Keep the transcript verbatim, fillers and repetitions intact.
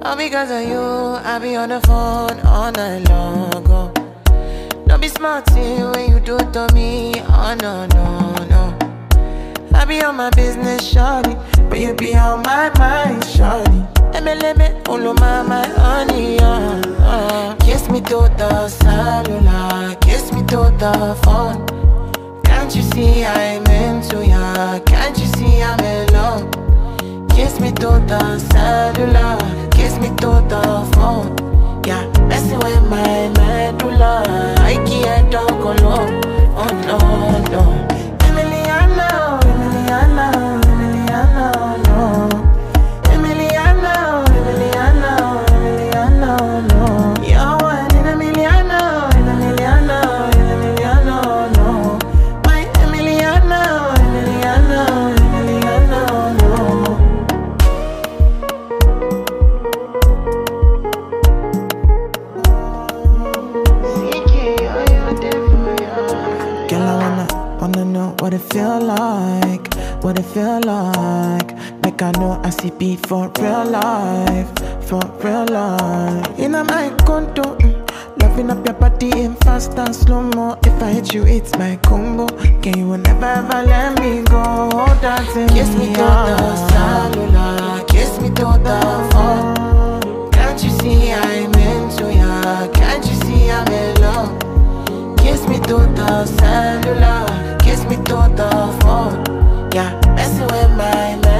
All because of you, I be on the phone all night long. Oh. Don't be smart when you do to me. Oh no, no, no. I be on my business, shawty, but you be on my mind, shawty. M L M, all of my, my honey, uh, uh. Kiss me to the cellular, kiss me to the phone. Can't you see I'm into ya? Can't you see I'm in love? Kiss me to the cellular, kiss me to the phone. Yeah, messing with my medulla, I can't talk alone. Oh no, no. Emiliano, Emiliano, Emiliano, no. Emiliano, Emiliano, Emiliano, no. You're one in a Emiliano, in Emiliano, in Emiliano, no. My Emiliano, Emiliano, Emiliano, no. Girl, I wanna, wanna know what it feel like, what it feel like. Make I know I see beat for real life, for real life. In my condo, mm, loving up your body in fast and slow-mo. If I hit you, it's my combo. Can you never ever let me go? Dancing kiss me to the cellular, kiss me to the phone. Can't you see I'm into ya? Can't you see I'm in love? Kiss me to the cellular, kiss me to the phone. Yeah, messing with my man.